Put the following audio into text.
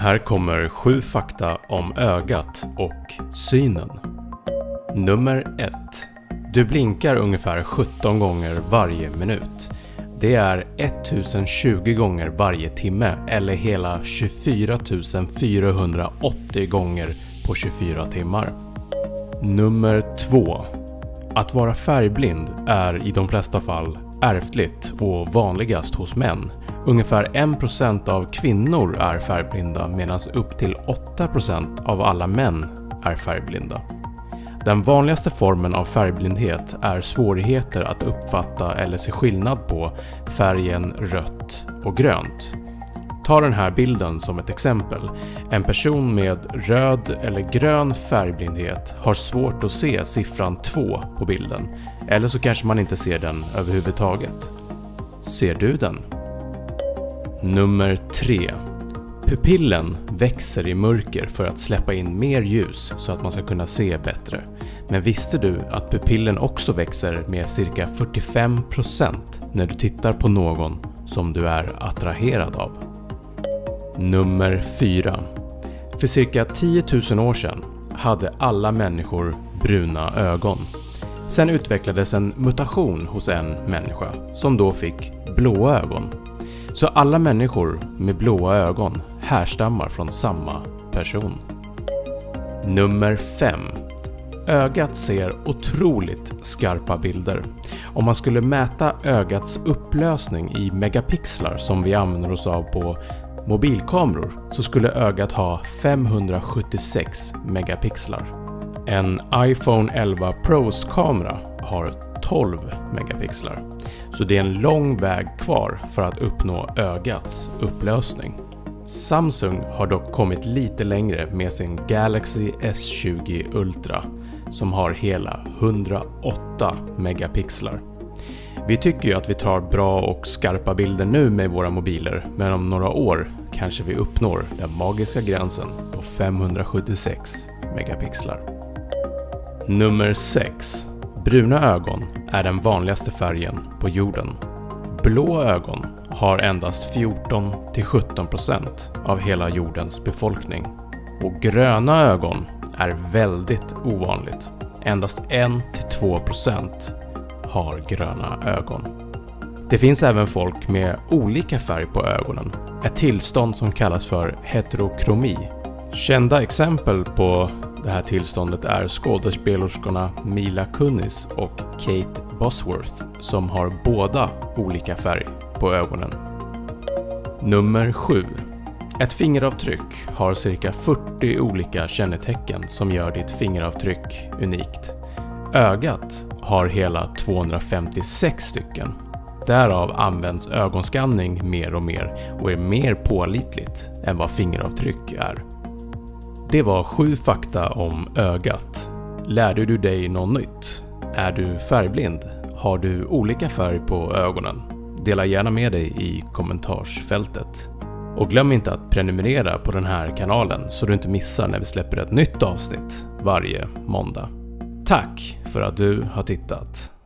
Här kommer 7 fakta om ögat och synen. Nummer 1. Du blinkar ungefär 17 gånger varje minut. Det är 1020 gånger varje timme eller hela 24 480 gånger på 24 timmar. Nummer 2. Att vara färgblind är i de flesta fall ärftligt och vanligast hos män. Ungefär 1% av kvinnor är färgblinda medan upp till 8% av alla män är färgblinda. Den vanligaste formen av färgblindhet är svårigheter att uppfatta eller se skillnad på färgen rött och grönt. Ta den här bilden som ett exempel. En person med röd eller grön färgblindhet har svårt att se siffran 2 på bilden. Eller så kanske man inte ser den överhuvudtaget. Ser du den? Nummer 3. Pupillen växer i mörker för att släppa in mer ljus så att man ska kunna se bättre. Men visste du att pupillen också växer med cirka 45% när du tittar på någon som du är attraherad av? Nummer 4. För cirka 10 000 år sedan hade alla människor bruna ögon. Sen utvecklades en mutation hos en människa som då fick blåa ögon. Så alla människor med blåa ögon härstammar från samma person. Nummer 5. Ögat ser otroligt skarpa bilder. Om man skulle mäta ögats upplösning i megapixlar som vi använder oss av på mobilkameror så skulle ögat ha 576 megapixlar. En iPhone 11 Pros kamera har 12 megapixlar. Så det är en lång väg kvar för att uppnå ögats upplösning. Samsung har dock kommit lite längre med sin Galaxy S20 Ultra som har hela 108 megapixlar. Vi tycker ju att vi tar bra och skarpa bilder nu med våra mobiler, men om några år kanske vi uppnår den magiska gränsen på 576 megapixlar. Nummer 6. Bruna ögon är den vanligaste färgen på jorden. Blå ögon har endast 14-17% av hela jordens befolkning. Och gröna ögon är väldigt ovanligt. Endast 1-2% har gröna ögon. Det finns även folk med olika färg på ögonen. Ett tillstånd som kallas för heterokromi. Kända exempel på det här tillståndet är skådespelerskorna Mila Kunis och Kate Bosworth som har båda olika färg på ögonen. Nummer 7. Ett fingeravtryck har cirka 40 olika kännetecken som gör ditt fingeravtryck unikt. Ögat har hela 256 stycken. Därav används ögonskanning mer och mer och är mer pålitligt än vad fingeravtryck är. Det var 7 fakta om ögat. Lärde du dig något nytt? Är du färgblind? Har du olika färg på ögonen? Dela gärna med dig i kommentarsfältet. Och glöm inte att prenumerera på den här kanalen så du inte missar när vi släpper ett nytt avsnitt varje måndag. Tack för att du har tittat!